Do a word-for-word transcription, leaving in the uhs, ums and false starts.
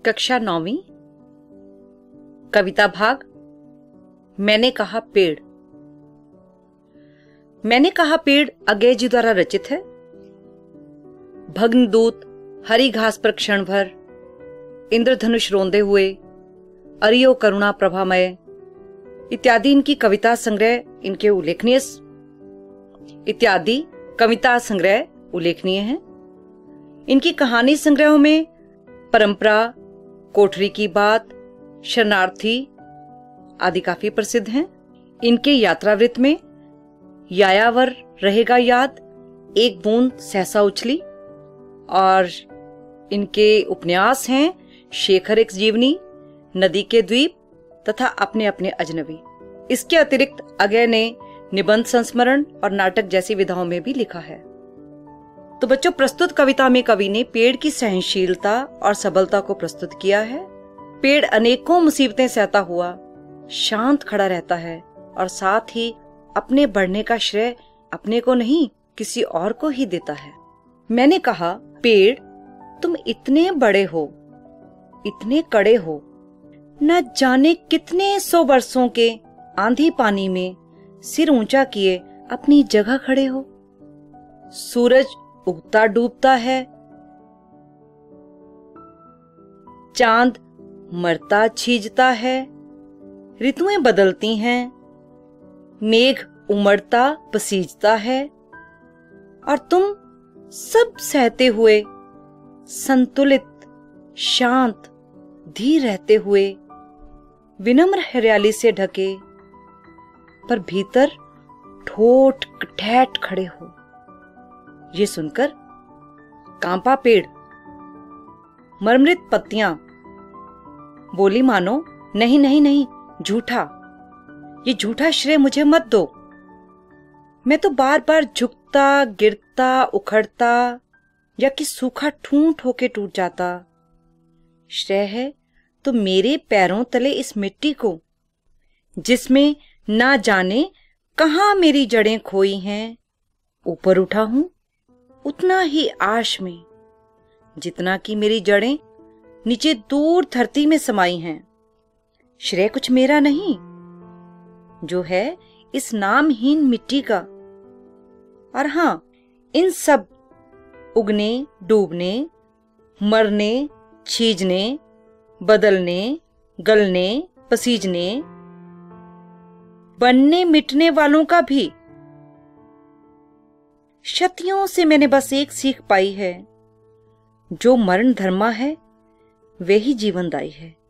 कक्षा नौवीं, कविता भाग मैंने कहा पेड़। मैंने कहा पेड़ अगेय जी द्वारा रचित है। भग्न दूत हरी घास पर क्षण भर, इंद्रधनुष रोंदे हुए, अरियो करुणा प्रभामय इत्यादि इनकी कविता संग्रह इनके उल्लेखनीय इत्यादि कविता संग्रह उल्लेखनीय हैं। इनकी कहानी संग्रहों में परंपरा, कोठरी की बात, शरणार्थी आदि काफी प्रसिद्ध हैं। इनके यात्रावृत्त में यायावर रहेगा याद, एक बूंद सहसा उछली, और इनके उपन्यास हैं शेखर एक जीवनी, नदी के द्वीप तथा अपने अपने अजनबी। इसके अतिरिक्त अगेय ने निबंध संस्मरण और नाटक जैसी विधाओं में भी लिखा है। तो बच्चों, प्रस्तुत कविता में कवि ने पेड़ की सहनशीलता और सबलता को प्रस्तुत किया है। पेड़ अनेकों मुसीबतें सहता हुआ शांत खड़ा रहता है और साथ ही अपने बढ़ने का श्रेय अपने को नहीं किसी और को ही देता है। मैंने कहा, पेड़ तुम इतने बड़े हो, इतने कड़े हो, न जाने कितने सौ वर्षों के आंधी पानी में सिर ऊंचा किए अपनी जगह खड़े हो। सूरज उगता डूबता है, चांद मरता छीजता है, ऋतुएं बदलती हैं, मेघ उमड़ता पसीजता है, और तुम सब सहते हुए संतुलित, शांत, धीर रहते हुए विनम्र हरियाली से ढके पर भीतर ठोठ ठैठ खड़े हो। ये सुनकर कांपा पेड़। मरमृत पत्तियां बोली मानो, नहीं नहीं नहीं, झूठा, ये झूठा श्रेय मुझे मत दो। मैं तो बार बार झुकता, गिरता, उखड़ता या कि सूखा ठूंठ होके टूट जाता। श्रेय है तो मेरे पैरों तले इस मिट्टी को, जिसमें ना जाने कहां मेरी जड़ें खोई हैं, ऊपर उठा हूं उतना ही आश में जितना कि मेरी जड़ें नीचे दूर धरती में समाई हैं। श्रेय कुछ मेरा नहीं, जो है इस नामहीन मिट्टी का। और हां, इन सब उगने, डूबने, मरने, छीजने, बदलने, गलने, पसीजने, बनने मिटने वालों का भी। शतियों से मैंने बस एक सीख पाई है, जो मरण धर्मा है वे ही जीवनदायी है।